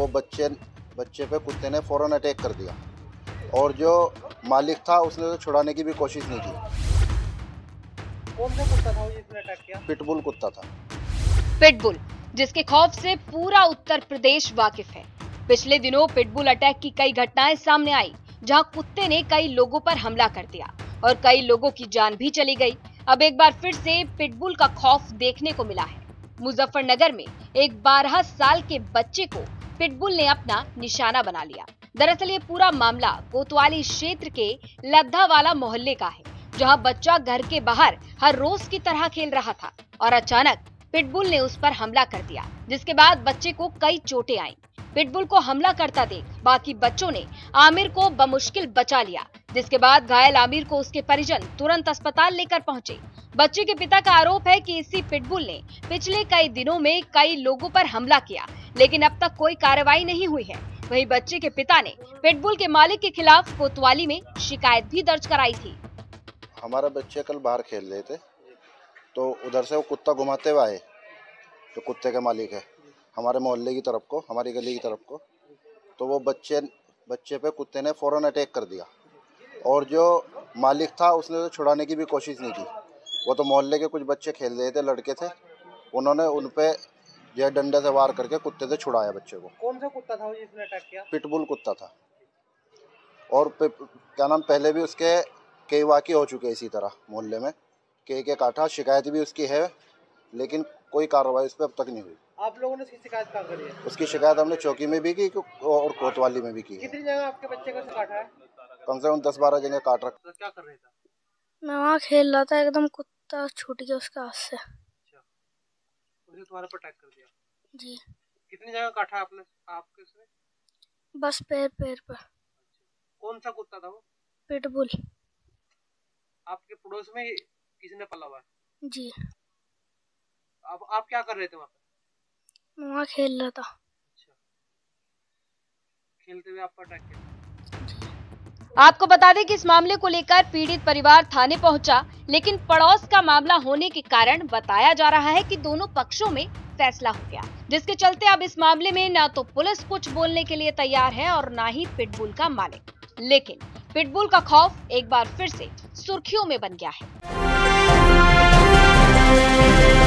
बच्चे पे कुत्ते ने फौरन अटैक कर दिया और जो मालिक था उसने तो छुड़ाने की भी कोशिश नहीं की। कौन सा कुत्ता था जिसने अटैक किया? पिटबुल कुत्ता था। पिटबुल, जिसके खौफ से पूरा उत्तर प्रदेश वाकिफ है। पिछले दिनों पिटबुल अटैक की कई घटनाएं सामने आई, जहां कुत्ते ने कई लोगों पर हमला कर दिया और कई लोगों की जान भी चली गई। अब एक बार फिर से पिटबुल का खौफ देखने को मिला है। मुजफ्फरनगर में एक 12 साल के बच्चे को पिटबुल ने अपना निशाना बना लिया। दरअसल ये पूरा मामला कोतवाली क्षेत्र के लद्दावाला मोहल्ले का है, जहां बच्चा घर के बाहर हर रोज की तरह खेल रहा था और अचानक पिटबुल ने उस पर हमला कर दिया, जिसके बाद बच्चे को कई चोटें आईं। पिटबुल को हमला करता देख बाकी बच्चों ने आमिर को बमुश्किल बचा लिया, जिसके बाद घायल आमिर को उसके परिजन तुरंत अस्पताल लेकर पहुंचे। बच्चे के पिता का आरोप है कि इसी पिटबुल ने पिछले कई दिनों में कई लोगों पर हमला किया, लेकिन अब तक कोई कार्रवाई नहीं हुई है। वहीं बच्चे के पिता ने पिटबुल के मालिक के खिलाफ कोतवाली में शिकायत भी दर्ज कराई थी। हमारे बच्चे कल बाहर खेल रहे थे तो उधर से वो कुत्ता घुमाते हुए आए, जो कुत्ते के मालिक है, हमारे मोहल्ले की तरफ को, हमारी गली की तरफ को। तो वो बच्चे पे कुत्ते ने फौरन अटैक कर दिया और जो मालिक था उसने तो छुड़ाने की भी कोशिश नहीं की। वो तो मोहल्ले के कुछ बच्चे खेल रहे थे, लड़के थे, उन्होंने उन पे जो डंडे से वार करके कुत्ते से छुड़ाया बच्चे को। कौन सा कुत्ता था जिसने अटैक किया? पिटबुल कुत्ता था। और क्या नाम, पहले भी उसके कई वाक़ये हो चुके इसी तरह मोहल्ले में, के काटा, शिकायत भी उसकी है, लेकिन कोई कार्रवाई उस पर अब तक नहीं हुई। आप लोगों ने उसकी शिकायत कहाँ करी है? उसकी शिकायत हमने चौकी में भी की और कोतवाली में भी की है। कितनी जगह आपके बच्चे को काटा है? कम से कम 10-12 जगह काट रखा। तो क्या कर रहे थे? मैं वहाँ खेल रहा था, एकदम कुत्ता छूट गया उसके हाथ से। अच्छा, उसने तुम्हारे पर अटैक कर दिया? जी। कितनी जगह काटा आपने आपके उसने? बस पैर पर। कौन सा कुत्ता था वो? पिटबुल। आपके पड़ोस में किसी ने पाला हुआ है? जी। अब आप क्या कर रहे थे वहाँ पे? मैं वहाँ खेल रहा था। अच्छा, खेलते हुए आप पर अटैक किया? आपको बता दें कि इस मामले को लेकर पीड़ित परिवार थाने पहुंचा, लेकिन पड़ोस का मामला होने के कारण बताया जा रहा है कि दोनों पक्षों में फैसला हो गया, जिसके चलते अब इस मामले में न तो पुलिस कुछ बोलने के लिए तैयार है और न ही पिटबुल का मालिक। लेकिन पिटबुल का खौफ एक बार फिर से सुर्खियों में बन गया है।